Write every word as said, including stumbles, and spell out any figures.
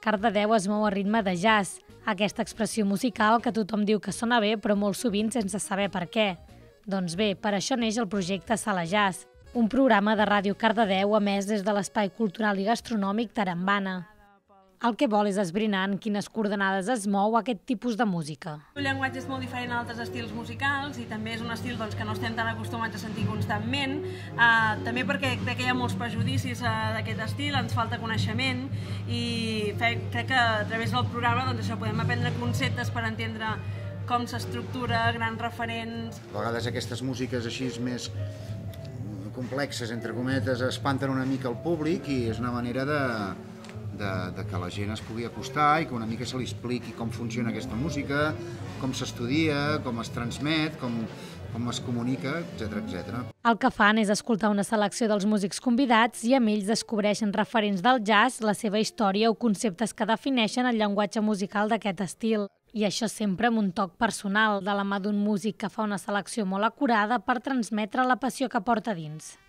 Cardedeu es mou a ritme de jazz, aquesta expressió musical que tothom diu que sona bé però molt sovint sense saber per què. Doncs bé, per això neix el projecte Sala Jazz, un programa de Ràdio Cardedeu emès des de l'Espai Cultural i Gastronòmic Tarambana. El que vol és esbrinar en quines coordenades es mou aquest tipus de música. El llenguatge és molt diferent a altres estils musicals i també és un estil doncs, que no estem tan acostumats a sentir constantment, eh, també perquè crec que hi ha molts prejudicis eh, d'aquest estil, ens falta coneixement i fe, crec que a través del programa doncs, això podem aprendre conceptes per entendre com s'estructura, grans referents. A vegades aquestes músiques així més complexes, entre cometes, espanten una mica el públic i és una manera de De, de que la gent es pugui acostar i que una mica se li expliqui com funciona aquesta música, com s'estudia, com es transmet, com, com es comunica, etcètera, etcètera. El que fan és escoltar una selecció dels músics convidats i amb ells descobreixen referents del jazz, la seva història o conceptes que defineixen el llenguatge musical d'aquest estil. I això sempre amb un toc personal, de la mà d'un músic que fa una selecció molt acurada per transmetre la passió que porta dins.